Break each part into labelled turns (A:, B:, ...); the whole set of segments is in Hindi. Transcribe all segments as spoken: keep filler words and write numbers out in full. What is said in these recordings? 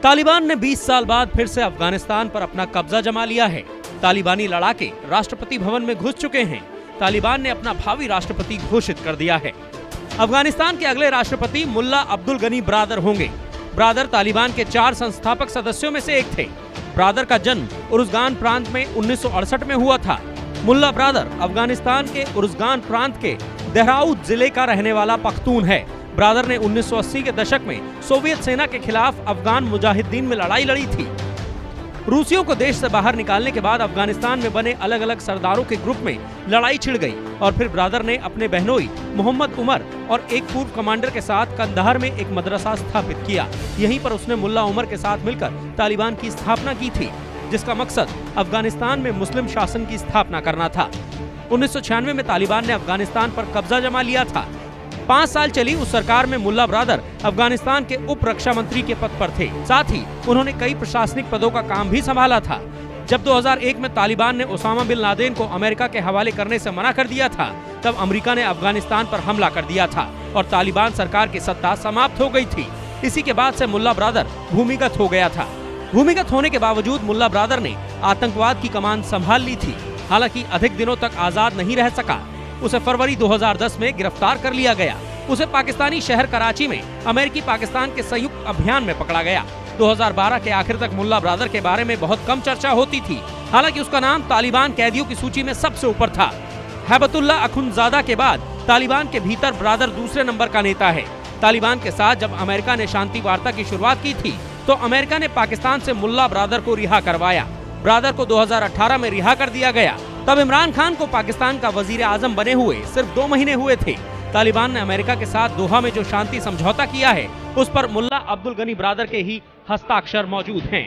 A: तालिबान ने बीस साल बाद फिर से अफगानिस्तान पर अपना कब्जा जमा लिया है। तालिबानी लड़ाके राष्ट्रपति भवन में घुस चुके हैं। तालिबान ने अपना भावी राष्ट्रपति घोषित कर दिया है। अफगानिस्तान के अगले राष्ट्रपति मुल्ला अब्दुल गनी बरादर होंगे। बरादर तालिबान के चार संस्थापक सदस्यों में से एक थे। बरादर का जन्म उरुज़गान प्रांत में उन्नीस सौ अड़सठ में हुआ था। मुल्ला बरादर अफगानिस्तान के उरुज़गान प्रांत के देहराऊद जिले का रहने वाला पख्तून है। बरादर ने उन्नीस सौ अस्सी के दशक में सोवियत सेना के खिलाफ अफगान मुजाहिदीन में लड़ाई लड़ी थी। रूसियों को देश से बाहर निकालने के बाद अफगानिस्तान में बने अलग अलग सरदारों के ग्रुप में लड़ाई छिड़ गई और फिर बरादर ने अपने बहनोई मोहम्मद उमर और एक पूर्व कमांडर के साथ कंदहार में एक मदरसा स्थापित किया। यहीं पर उसने मुल्ला उमर के साथ मिलकर तालिबान की स्थापना की थी, जिसका मकसद अफगानिस्तान में मुस्लिम शासन की स्थापना करना था। उन्नीस सौ छियानवे में तालिबान ने अफगानिस्तान पर कब्जा जमा लिया था। पाँच साल चली उस सरकार में मुल्ला बरादर अफगानिस्तान के उप रक्षा मंत्री के पद पर थे। साथ ही उन्होंने कई प्रशासनिक पदों का काम भी संभाला था। जब दो हज़ार एक में तालिबान ने ओसामा बिन लादेन को अमेरिका के हवाले करने से मना कर दिया था, तब अमेरिका ने अफगानिस्तान पर हमला कर दिया था और तालिबान सरकार की सत्ता समाप्त हो गई थी। इसी के बाद से मुल्ला बरादर भूमिगत हो गया था। भूमिगत होने के बावजूद मुल्ला बरादर ने आतंकवाद की कमान संभाल ली थी। हालांकि अधिक दिनों तक आजाद नहीं रह सका। उसे फरवरी दो हज़ार दस में गिरफ्तार कर लिया गया। उसे पाकिस्तानी शहर कराची में अमेरिकी पाकिस्तान के संयुक्त अभियान में पकड़ा गया। दो हज़ार बारह के आखिर तक मुल्ला बरादर के बारे में बहुत कम चर्चा होती थी। हालांकि उसका नाम तालिबान कैदियों की सूची में सबसे ऊपर था। हैबतुल्ला अखुंज़ादा के बाद तालिबान के भीतर बरादर दूसरे नंबर का नेता है। तालिबान के साथ जब अमेरिका ने शांति वार्ता की शुरुआत की थी, तो अमेरिका ने पाकिस्तान से मुल्ला बरादर को रिहा करवाया। बरादर को दो हज़ार अठारह में रिहा कर दिया गया। तब इमरान खान को पाकिस्तान का वजीर आजम बने हुए सिर्फ दो महीने हुए थे। तालिबान ने अमेरिका के साथ दोहा में जो शांति समझौता किया है, उस पर मुल्ला अब्दुल गनी बरादर के ही हस्ताक्षर मौजूद हैं।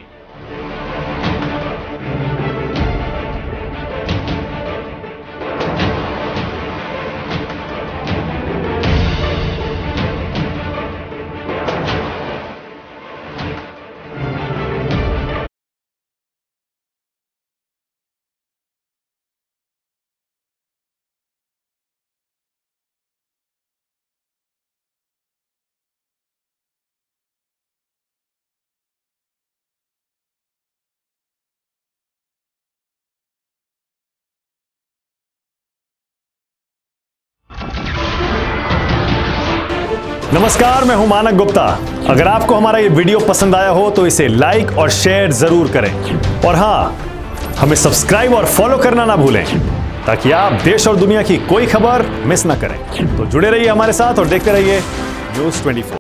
B: नमस्कार, मैं हूं मानक गुप्ता। अगर आपको हमारा ये वीडियो पसंद आया हो तो इसे लाइक और शेयर जरूर करें और हां, हमें सब्सक्राइब और फॉलो करना ना भूलें ताकि आप देश और दुनिया की कोई खबर मिस ना करें। तो जुड़े रहिए हमारे साथ और देखते रहिए न्यूज़ चौबीस।